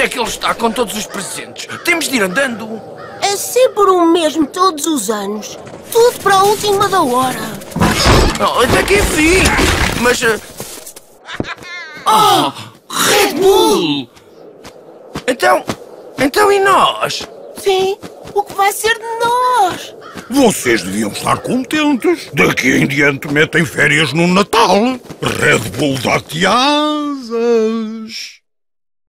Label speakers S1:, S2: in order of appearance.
S1: Onde é que ele está com todos os presentes? Temos de ir andando.
S2: É sempre o mesmo todos os anos. Tudo para a última da hora.
S1: Oh, até que enfim. Mas...
S2: Red Bull!
S1: Então e nós?
S2: Sim, o que vai ser de nós?
S3: Vocês deviam estar contentes. Daqui em diante metem férias no Natal. Red Bull dá-te asas.